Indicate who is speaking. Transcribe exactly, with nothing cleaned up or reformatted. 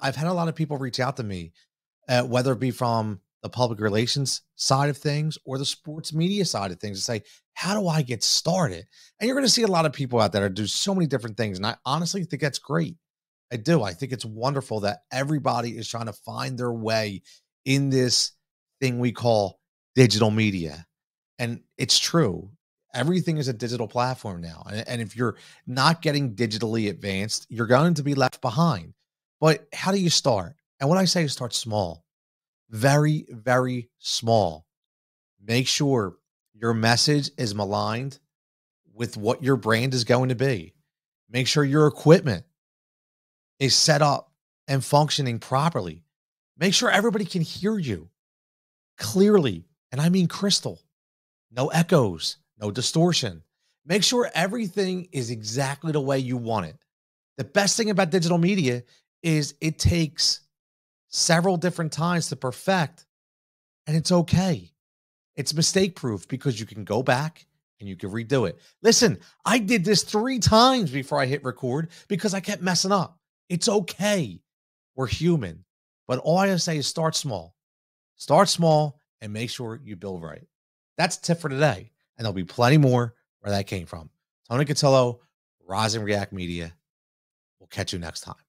Speaker 1: I've had a lot of people reach out to me, uh, whether it be from the public relations side of things or the sports media side of things, to say, how do I get started? And you're going to see a lot of people out there that do so many different things. And I honestly think that's great. I do. I think it's wonderful that everybody is trying to find their way in this thing we call digital media. And it's true. Everything is a digital platform now. And, and if you're not getting digitally advanced, you're going to be left behind. But how do you start? And what I say is start small, very, very small. Make sure your message is aligned with what your brand is going to be. Make sure your equipment is set up and functioning properly. Make sure everybody can hear you clearly. And I mean crystal, no echoes, no distortion. Make sure everything is exactly the way you want it. The best thing about digital media is it takes several different times to perfect, and it's okay. It's mistake proof because you can go back and you can redo it. Listen, I did this three times before I hit record because I kept messing up. It's okay. We're human. But all I have to say is start small. Start small and make sure you build right. That's the tip for today. And there'll be plenty more where that came from. Tony Cutillo, Rize and React Media. We'll catch you next time.